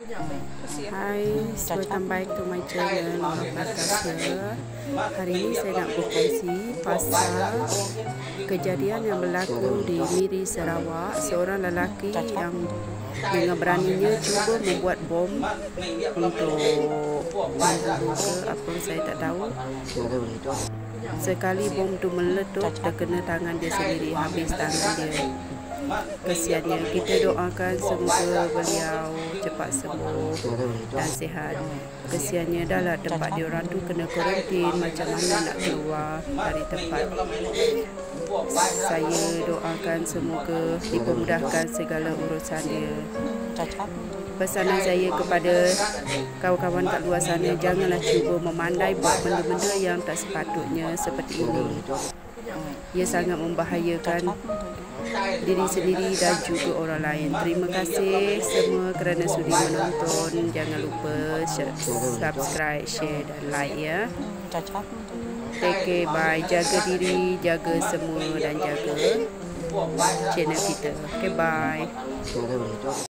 Hai, welcome back to my channel Natasha. Hari ini saya nak berkongsi pasal kejadian yang berlaku di Miri, Sarawak. Seorang lelaki yang dengan beraninya cuba membuat bom untuk membunuh ke apa saya tak tahu. Sekali bom tu meletup, terkena tangan dia sendiri, habis tangan dia. Kesiannya, kita doakan semoga beliau cepat sembuh dan sihat. Kesiannya dah tempat dia orang tu kena kuarantin, macam mana nak keluar dari tempat. Saya doakan semoga dipermudahkan segala urusan dia. Pesanan saya kepada kawan-kawan kat luar sana, janganlah cuba memandai buat benda-benda yang tak sepatutnya seperti ini. Ia sangat membahayakan diri sendiri dan juga orang lain. Terima kasih semua kerana sudi menonton. Jangan lupa subscribe, share dan like ya. Take care, bye. Jaga diri, jaga semua dan jaga channel kita. Okay, bye.